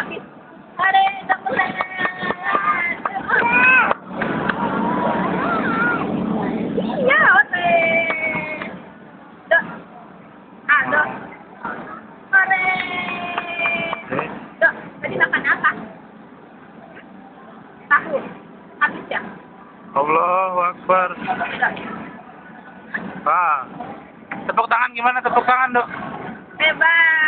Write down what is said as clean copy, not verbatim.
habis. Are, dapat. Iya, oke. Dok. Dok. Are. Dok, tadi makan apa? Tahu. Habis ya? Allahu Akbar. Tepuk tangan gimana? Tepuk tangan, Dok. Hebat.